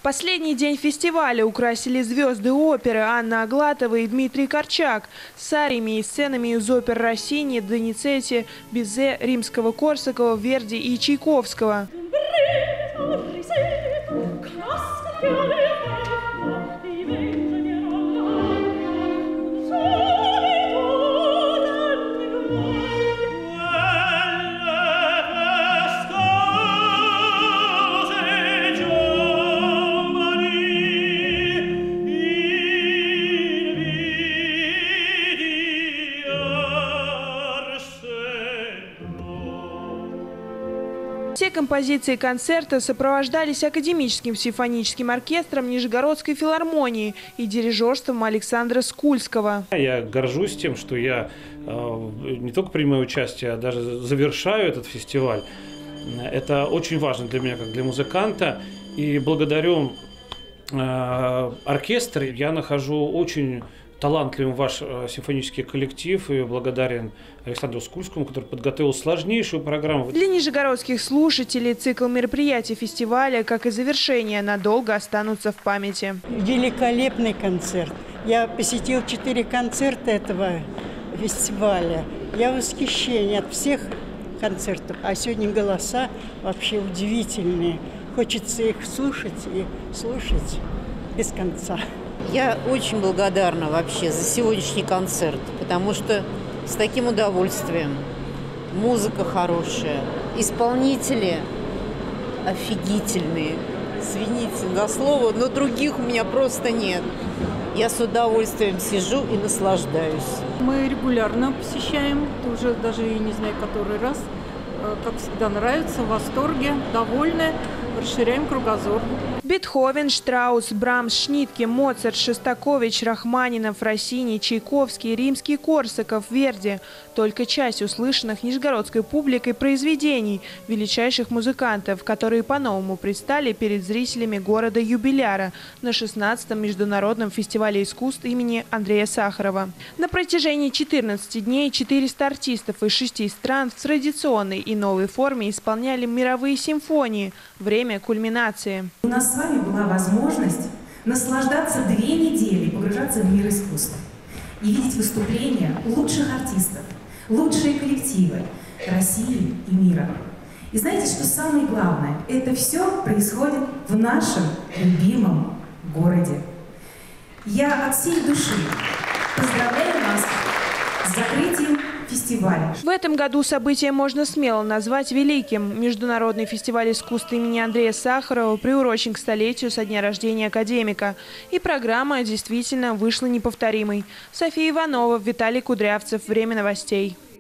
Последний день фестиваля украсили звезды оперы Анна Аглатова и Дмитрий Корчак с ариями и сценами из опер Россини, Доницетти, Бизе, Римского-Корсакова, Верди и Чайковского. Все композиции концерта сопровождались академическим симфоническим оркестром Нижегородской филармонии и дирижерством Александра Скульского. Я горжусь тем, что я не только принимаю участие, а даже завершаю этот фестиваль. Это очень важно для меня, как для музыканта. И благодарю оркестр я нахожу очень талантливым ваш симфонический коллектив и благодарен Александру Скульскому, который подготовил сложнейшую программу. Для нижегородских слушателей цикл мероприятий фестиваля, как и завершение, надолго останутся в памяти. Великолепный концерт. Я посетил 4 концерта этого фестиваля. Я в восхищении от всех концертов. А сегодня голоса вообще удивительные. Хочется их слушать и слушать без конца. Я очень благодарна вообще за сегодняшний концерт, потому что с таким удовольствием. Музыка хорошая, исполнители офигительные. Извините за слово, но других у меня просто нет. Я с удовольствием сижу и наслаждаюсь. Мы регулярно посещаем, уже даже и не знаю который раз. Как всегда, нравится, в восторге, довольны, расширяем кругозор. Бетховен, Штраус, Брамс, Шнитке, Моцарт, Шостакович, Рахманинов, Россини, Чайковский, Римский-Корсаков, Верди – только часть услышанных нижегородской публикой произведений величайших музыкантов, которые по-новому предстали перед зрителями города-юбиляра на 16-м международном фестивале искусств имени Андрея Сахарова. На протяжении 14 дней 400 артистов из 6 стран в традиционной и новой форме исполняли мировые симфонии. Время кульминации. У нас с вами была возможность наслаждаться 2 недели, погружаться в мир искусства и видеть выступления лучших артистов, лучшие коллективы России и мира. И знаете, что самое главное? Это все происходит в нашем любимом городе. Я от всей души поздравляю нас с закрытием фестиваля. В этом году событие можно смело назвать великим. Международный фестиваль искусств имени Андрея Сахарова приурочен к столетию со дня рождения академика. И программа действительно вышла неповторимой. София Иванова, Виталий Кудрявцев. Время новостей.